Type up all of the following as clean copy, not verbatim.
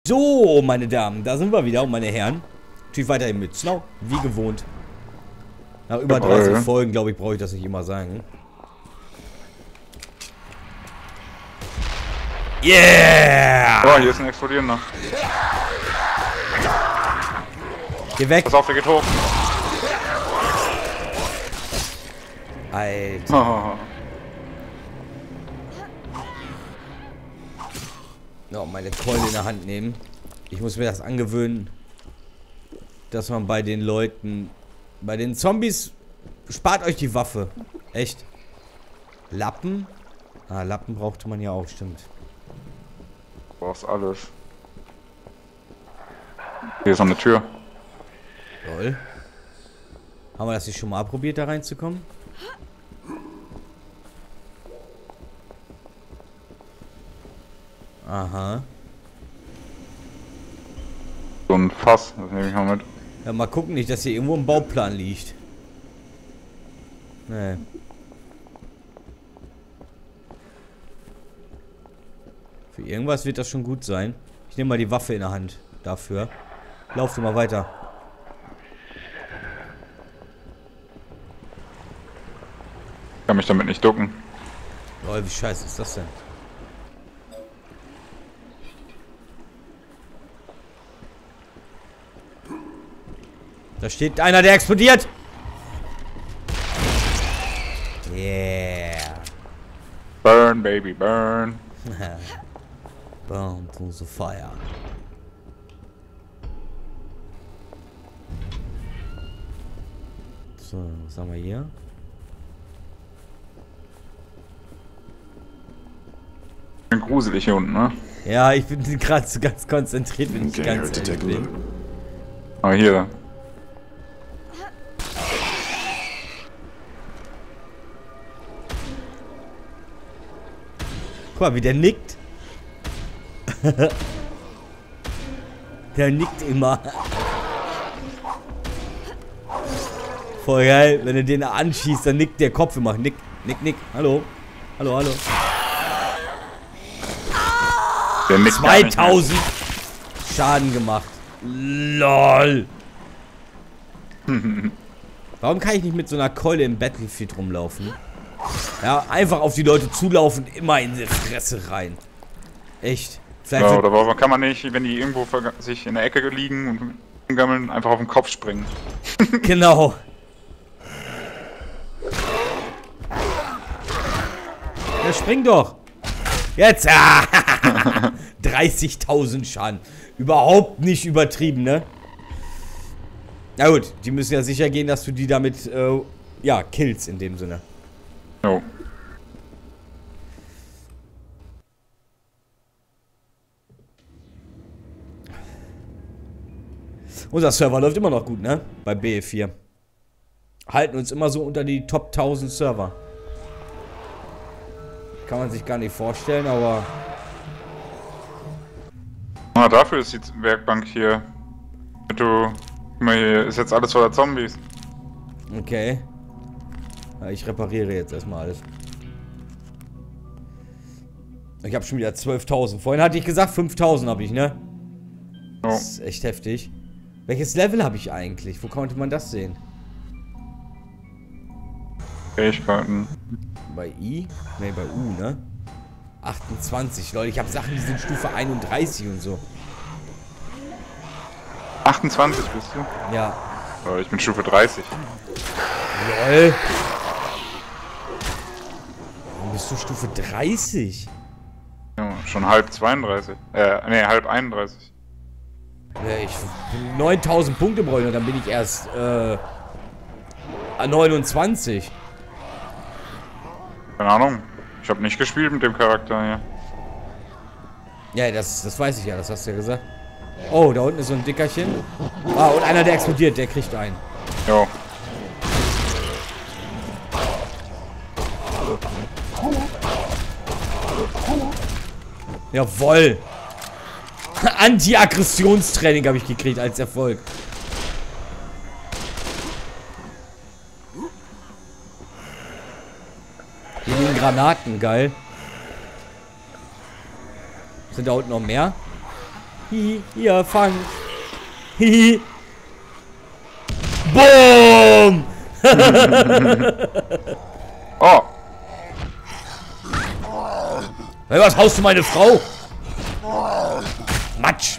So, meine Damen, da sind wir wieder, und meine Herren. Natürlich weiterhin mit Snow, wie gewohnt. Nach über 30 Folgen, glaube ich, brauche ich das nicht immer sagen. Yeah! Oh, hier ist ein explodierender. Geh weg. Pass auf, der geht hoch. Alter. Oh, meine Keule in der Hand nehmen. Ich muss mir das angewöhnen, dass man bei den Leuten, bei den Zombies, spart euch die Waffe. Echt. Lappen? Ah, Lappen brauchte man ja auch, stimmt. Du brauchst alles. Hier ist noch eine Tür. Toll. Haben wir das nicht schon mal probiert, da reinzukommen? Aha. So ein Fass, das nehme ich mal mit. Ja, mal gucken, nicht, dass hier irgendwo ein Bauplan liegt. Nee. Für irgendwas wird das schon gut sein. Ich nehme mal die Waffe in der Hand dafür. Lauf du mal weiter. Ich kann mich damit nicht ducken. Lol, wie scheiße ist das denn? Da steht einer, der explodiert! Yeah! Burn, baby, burn. Burn to the fire. So, was haben wir hier? Bin gruselig hier unten, ne? Ja, ich bin gerade so ganz konzentriert, wenn ich ganz bin. Aber hier. Guck mal, wie der nickt. Der nickt immer. Voll geil, wenn du den anschießt, dann nickt der Kopf immer. Nick, nick, nick. Hallo. Hallo, hallo. Der nickt 2000 Schaden gemacht. LOL. Warum kann ich nicht mit so einer Keule im Battlefield rumlaufen? Ja, einfach auf die Leute zulaufen, immer in die Fresse rein. Echt. Ja, oder warum kann man nicht, wenn die irgendwo sich in der Ecke liegen und gammeln, einfach auf den Kopf springen? Genau. Ja, spring doch. Jetzt. 30.000 Schaden. Überhaupt nicht übertrieben, ne? Na gut, die müssen ja sicher gehen, dass du die damit, ja, killst in dem Sinne. Jo. Unser Server läuft immer noch gut, ne? Bei BF4. Halten uns immer so unter die Top 1000 Server. Kann man sich gar nicht vorstellen, aber... Ah, dafür ist die Werkbank hier. Du... Guck mal, hier ist jetzt alles voller Zombies. Okay. Ja, ich repariere jetzt erstmal alles. Ich habe schon wieder 12.000. Vorhin hatte ich gesagt, 5.000 habe ich, ne? Oh. Das ist echt heftig. Welches Level habe ich eigentlich? Wo konnte man das sehen? Fähigkeiten. Bei I? Ne, bei U, ne? 28, Leute. Ich habe Sachen, die sind Stufe 31 und so. 28 bist du? Ja. Oh, ich bin Stufe 30. Lol. Warum bist du Stufe 30? Ja, schon halb 32. Ne, halb 31. Ja, ich bin 9000 Punkte bräuchte, dann bin ich erst, 29. Keine Ahnung. Ich habe nicht gespielt mit dem Charakter hier. Ja, das weiß ich ja, das hast du ja gesagt. Oh, da unten ist so ein Dickerchen. Ah, und einer, der explodiert, der kriegt einen. Jo. Jawoll. Anti-Aggressionstraining habe ich gekriegt als Erfolg. Hier liegen Granaten, geil. Sind da unten noch mehr? Hihi, hier, fang. Hihi. Boom! Oh! Hey, was haust du meine Frau? Matsch!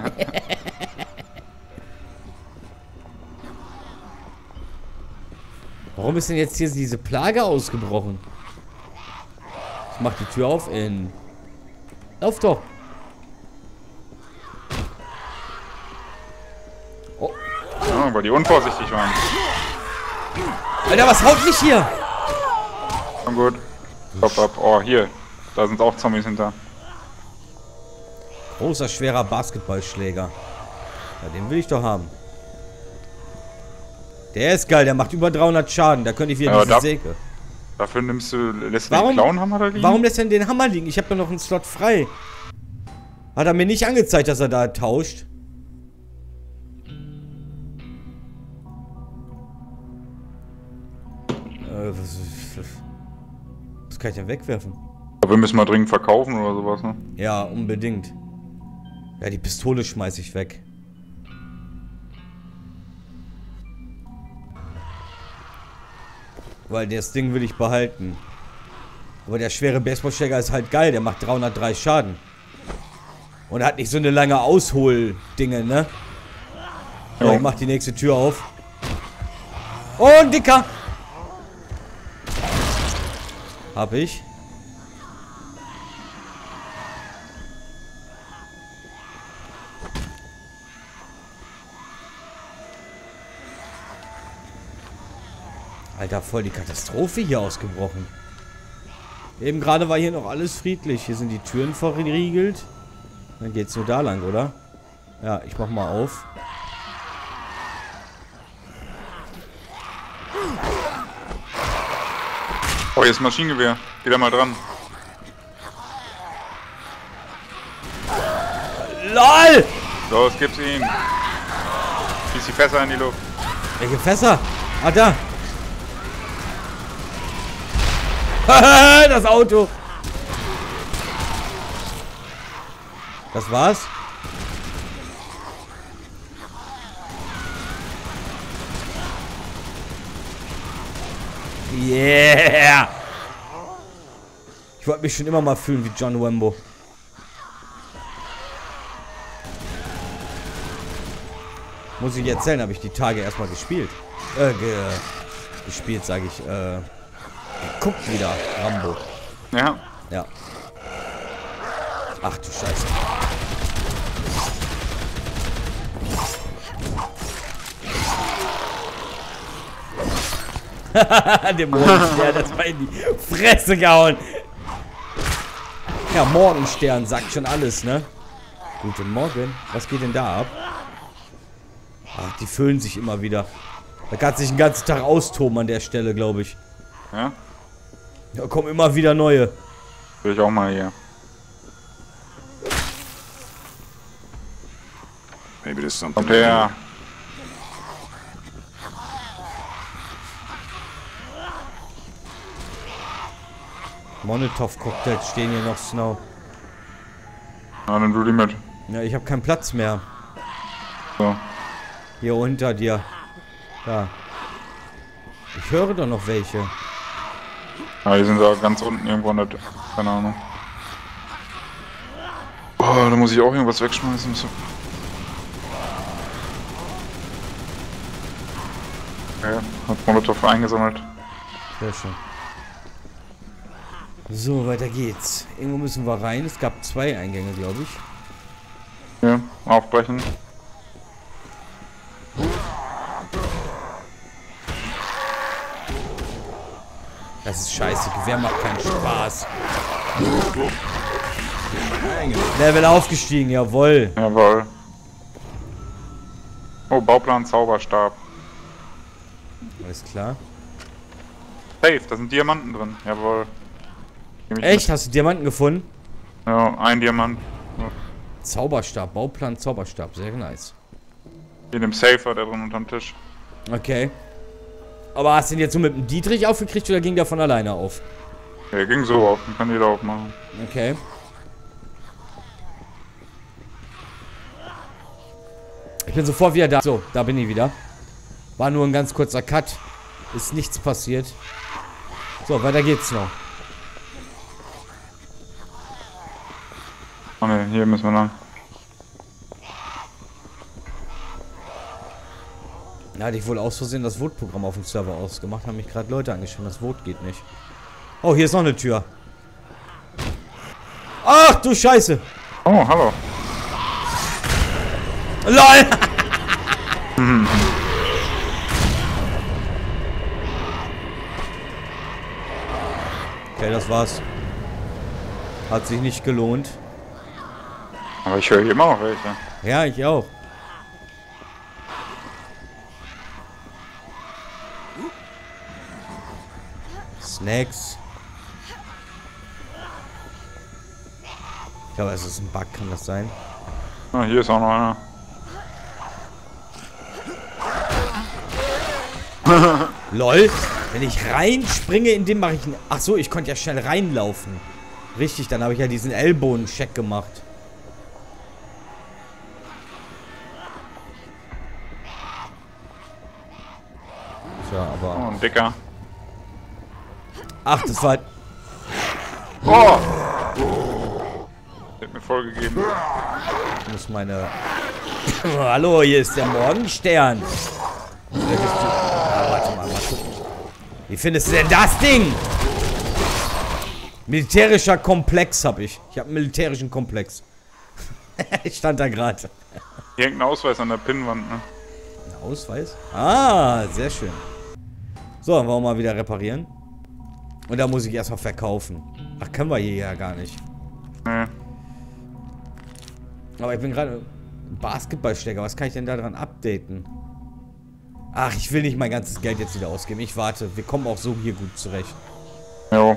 Warum ist denn jetzt hier diese Plage ausgebrochen? Ich mach die Tür auf in... Lauf doch! Oh. Ja, weil die unvorsichtig waren. Alter, was haut mich hier? Schon gut. Hopp, hopp. Oh, hier. Da sind auch Zombies hinter. Großer, schwerer Basketballschläger. Ja, den will ich doch haben. Der ist geil, der macht über 300 Schaden. Da könnte ich wieder diese Säge. Dafür lässt du den Clownhammer da liegen? Warum lässt er denn den Hammer liegen? Ich habe doch noch einen Slot frei. Hat er mir nicht angezeigt, dass er da tauscht? Was kann ich denn wegwerfen? Aber wir müssen mal dringend verkaufen oder sowas, ne? Ja, unbedingt. Ja, die Pistole schmeiß ich weg. Weil das Ding will ich behalten. Aber der schwere Baseballschläger ist halt geil. Der macht 303 Schaden. Und er hat nicht so eine lange Aushol-Dinge, ne? Ja, ich mach die nächste Tür auf. Oh, ein Dicker! Hab ich. Alter, voll die Katastrophe hier ausgebrochen. Eben gerade war hier noch alles friedlich. Hier sind die Türen verriegelt. Dann geht's nur da lang, oder? Ja, ich mach mal auf. Oh, hier ist ein Maschinengewehr. Geh da mal dran. LOL! Los, gib's ihm. Schieß die Fässer in die Luft. Welche Fässer? Ah, da. Das Auto. Das war's? Yeah! Ich wollte mich schon immer mal fühlen wie John Rambo. Muss ich erzählen, habe ich die Tage erstmal gespielt. Gespielt, sage ich. Geguckt wieder, Rambo. Ja. Ja. Ach du Scheiße. Dämonenstern, das war in die Fresse gehauen. Ja, Morgenstern sagt schon alles, ne? Guten Morgen. Was geht denn da ab? Ach, die füllen sich immer wieder. Da kann sich den ganzen Tag austoben an der Stelle, glaube ich. Ja? Da kommen immer wieder neue. Will ich auch mal hier. Maybe there's something. Kommt her. Molotov-Cocktails stehen hier noch, Snow. Na, dann du die mit. Ja, ich habe keinen Platz mehr. So. Hier unter dir. Da. Ich höre doch noch welche. Ja, die sind da ganz unten irgendwo an der... Keine Ahnung. Oh, da muss ich auch irgendwas wegschmeißen. So. Okay, hat Molotov eingesammelt. Sehr schön. So, weiter geht's. Irgendwo müssen wir rein. Es gab 2 Eingänge, glaube ich. Hier, aufbrechen. Das ist scheiße. Gewehr macht keinen Spaß. Level aufgestiegen, jawohl. Jawohl. Oh, Bauplan Zauberstab. Alles klar. Safe, da sind Diamanten drin. Jawohl. Echt? Hast du Diamanten gefunden? Ja, ein Diamant. Ja. Zauberstab, Bauplan Zauberstab. Sehr nice. In dem Safe war der drin unterm Tisch. Okay. Aber hast du den jetzt so mit dem Dietrich aufgekriegt oder ging der von alleine auf? Der ging so auf, den kann jeder aufmachen. Okay. Ich bin sofort wieder da. So, da bin ich wieder. War nur ein ganz kurzer Cut. Ist nichts passiert. So, weiter geht's noch. Oh ne, hier müssen wir lang. Da hatte ich wohl aus Versehen das Vote-Programm auf dem Server ausgemacht. Haben mich gerade Leute angeschrieben. Das Vote geht nicht. Oh, hier ist noch eine Tür. Ach du Scheiße. Oh, hallo. LOL. Okay, das war's. Hat sich nicht gelohnt. Aber ich höre hier immer noch welche. Ja, ich auch. Snacks. Ich glaube, es ist ein Bug, kann das sein? Ah, hier ist auch noch einer. LOL. Wenn ich reinspringe, in dem mache ich... Ach so, ich konnte ja schnell reinlaufen. Richtig, dann habe ich ja diesen Ellbogen-Check gemacht. Tja, aber... Oh, ein Dicker. Ach, das war... Oh! Der hat mir vollgegeben. Ich muss meine... Hallo, hier ist der Morgenstern. Warte mal gucken. Wie findest du denn das Ding? Militärischer Komplex habe ich. Ich habe einen militärischen Komplex. Ich stand da gerade. Hier hängt ein Ausweis an der Pinnwand, ne? Ein Ausweis? Ah, sehr schön. So, dann wollen wir mal wieder reparieren. Und da muss ich erstmal verkaufen. Ach, können wir hier ja gar nicht. Nee. Aber ich bin gerade... Basketballstecker, was kann ich denn da dran updaten? Ach, ich will nicht mein ganzes Geld jetzt wieder ausgeben. Ich warte. Wir kommen auch so hier gut zurecht. Jo.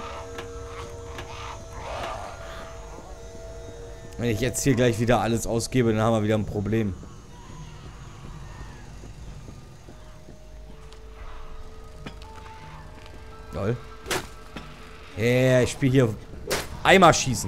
Wenn ich jetzt hier gleich wieder alles ausgebe, dann haben wir wieder ein Problem. Lol. Ich spiele hier Eimer schießen.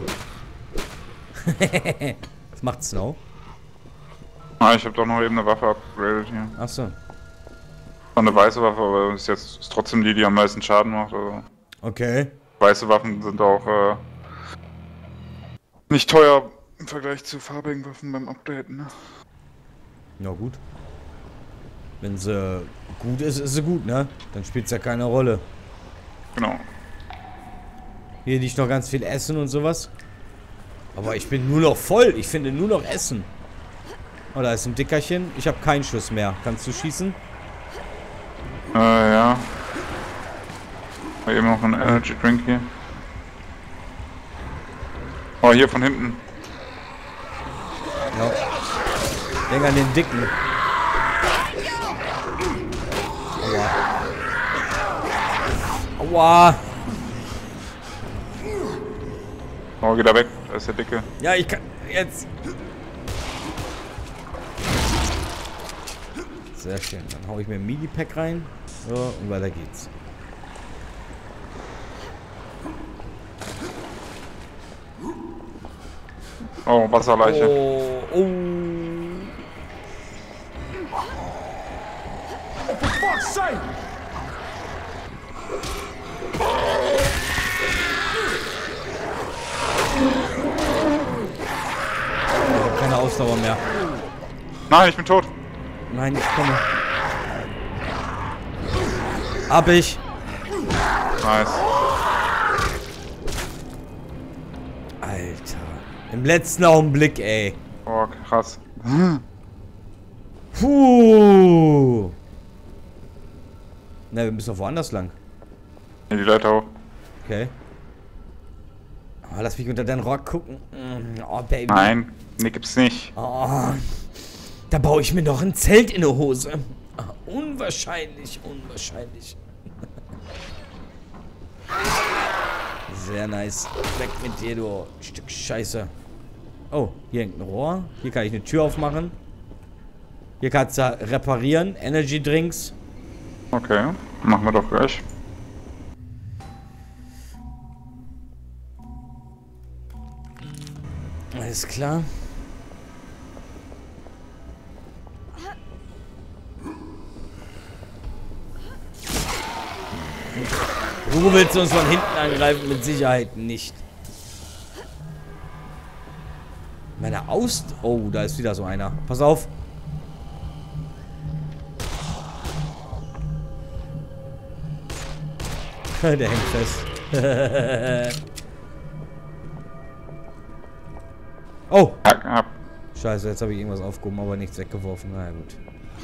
Was macht Snow? Ah, ich habe doch noch eben eine Waffe upgradet hier. Achso. Eine weiße Waffe, aber ist jetzt ist trotzdem die am meisten Schaden macht. Also. Okay. Weiße Waffen sind auch nicht teuer im Vergleich zu farbigen Waffen beim Updaten, ne? Na gut. Wenn sie gut ist, ist sie gut, ne? Dann spielt es ja keine Rolle. Genau. Hier liegt noch ganz viel Essen und sowas. Aber ich bin nur noch voll. Ich finde nur noch Essen. Oh, da ist ein Dickerchen. Ich habe keinen Schuss mehr. Kannst du schießen? Ja. War eben noch ein Energy Drink hier. Oh, hier von hinten. Ja. Denk an den Dicken. Aua. Aua. Oh, geht er weg. Da ist der Dicke. Ja, ich kann... Jetzt... Sehr schön. Dann hau ich mir ein Mini-Pack rein. So, und weiter geht's. Oh, Wasserleiche. Oh, oh. Ich hab keine Ausdauer mehr. Nein, ich bin tot. Nein, ich komme. Hab ich. Nice. Alter. Im letzten Augenblick, ey. Oh, krass. Puh. Na, wir müssen doch woanders lang. Hier die Leiter hoch. Okay. Oh, lass mich unter deinen Rock gucken. Oh, Baby. Nein, nee, gibt's nicht. Oh, da baue ich mir noch ein Zelt in der Hose. Oh, unwahrscheinlich, unwahrscheinlich. Sehr nice. Weg mit dir, du Stück Scheiße. Oh, hier hängt ein Rohr. Hier kann ich eine Tür aufmachen. Hier kannst du reparieren. Energy Drinks. Okay, machen wir doch gleich. Alles klar. Du willst uns von hinten angreifen, mit Sicherheit nicht. Meine Aust... Oh, da ist wieder so einer. Pass auf. Der hängt fest. Oh! Ab. Scheiße, jetzt habe ich irgendwas aufgehoben, aber nichts weggeworfen. Na ja, gut.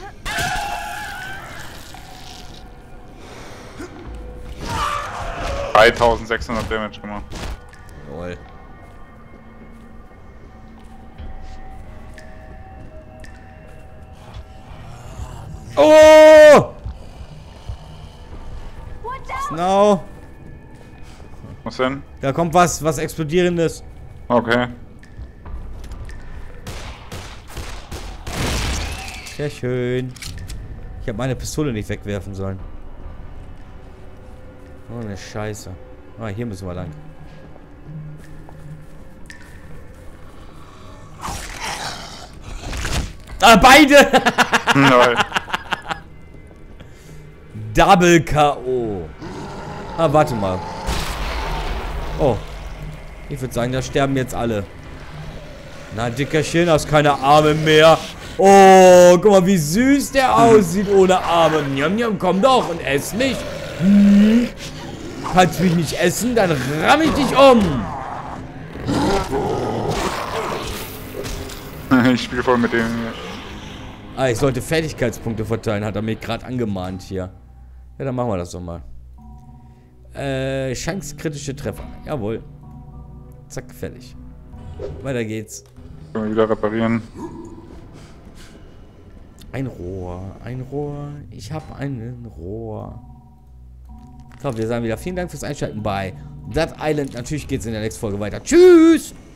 $3.600 Damage gemacht. Jawohl. Oh! Snow! Was denn? Da kommt was Explodierendes. Okay. Sehr schön. Ich habe meine Pistole nicht wegwerfen sollen. Oh, eine Scheiße. Ah, hier müssen wir lang. Ah, beide! Nein. Double K.O. Ah, warte mal. Oh. Ich würde sagen, da sterben jetzt alle. Na, Dickerchen, hast keine Arme mehr. Oh, guck mal, wie süß der aussieht ohne Arme. Njam, njam, komm doch und ess mich. Hm. Kannst mich nicht essen, dann ramm ich dich um. Ich spiele voll mit dem hier. Ah, ich sollte Fertigkeitspunkte verteilen, hat er mich gerade angemahnt hier. Ja, dann machen wir das doch mal. Chance kritische Treffer. Jawohl. Zack, fertig. Weiter geht's. Können wir wieder reparieren. Ein Rohr, ein Rohr. Ich habe einen Rohr. So, wir sagen wieder vielen Dank fürs Einschalten bei Dead Island. Natürlich geht's in der nächsten Folge weiter. Tschüss!